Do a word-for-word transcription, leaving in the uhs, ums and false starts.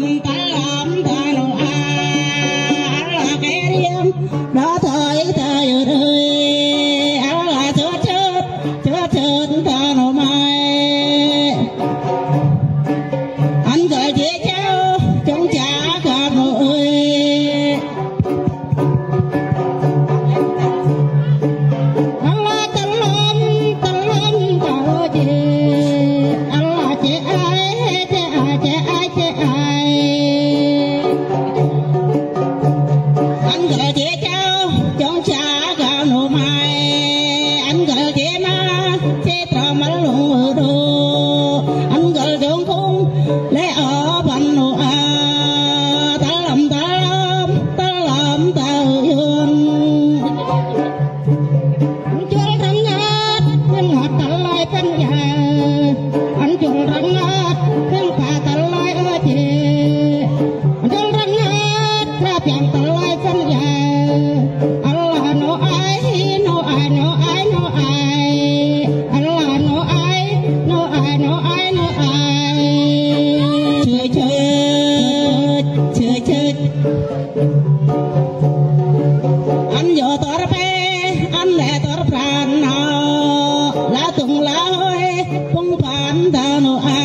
đó thời thời đời áo là chúa chết chúa chết ta nổ mai anh gọi chị cháu trong trả cả nội anh là tân lâm tân lâm tao chị anh là chị ai chị ai chị ai chị ai anh gọi chị cháu trong cha gạo nụ mai anh gọi chị má chế trò má lùng ở đồ anh gọi trong cung lấy ở bằng nụ à ta làm ta làm ta làm ta hương anh chuông răng ngát nhưng ngọt ta lại phân nhà anh chuông răng ngát nhưng cả ta lại ở chị anh chuông răng ngát ra biển ta lại phân nhà Allah no ai no ai no ai no ai Allah no ai no ai no ai no ai chơi chơi chơi chơi anh vô tỏ pe anh lẹ tỏ pran nào lá tung lá ơi không phản ta no ai